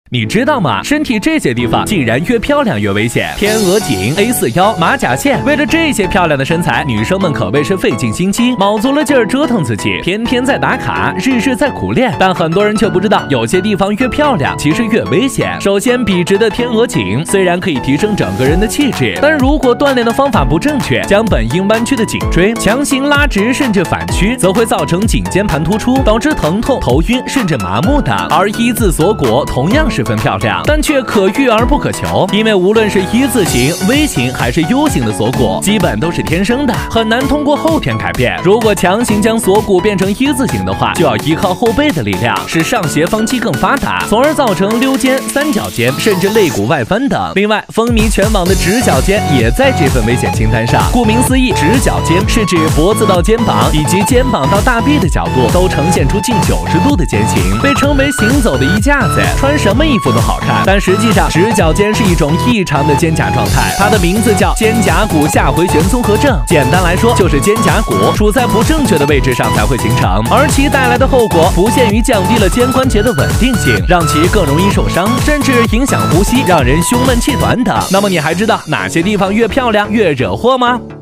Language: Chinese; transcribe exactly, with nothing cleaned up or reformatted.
你知道吗？身体这些地方竟然越漂亮越危险。天鹅颈、A 四 腰、马甲线，为了这些漂亮的身材，女生们可谓是费尽心机，卯足了劲儿折腾自己，天天在打卡，日日在苦练。但很多人却不知道，有些地方越漂亮，其实越危险。首先，笔直的天鹅颈虽然可以提升整个人的气质，但如果锻炼的方法不正确，将本应弯曲的颈椎强行拉直甚至反曲，则会造成颈肩盘突出，导致疼痛、头晕甚至麻木等。而一字锁骨同样十分漂亮，但却可遇而不可求，因为无论是一字形、V 型还是 U 型的锁骨，基本都是天生的，很难通过后天改变。如果强行将锁骨变成一字形的话，就要依靠后背的力量，使上斜方肌更发达，从而造成溜肩、三角肩，甚至肋骨外翻等。另外，风靡全网的直角肩也在这份危险清单上。顾名思义，直角肩是指脖子到肩膀以及肩膀到大臂的角度都呈现出近九十度的肩形，被称为行走的衣架子，穿什么衣服都好看。但实际上，直角肩是一种异常的肩胛状态，它的名字叫肩胛骨下回旋综合症。简单来说，就是肩胛骨处在不正确的位置上才会形成，而其带来的后果不限于降低了肩关节的稳定性，让其更容易受伤，甚至影响呼吸，让人胸闷气短等。那么你还知道哪些地方越漂亮越惹祸吗？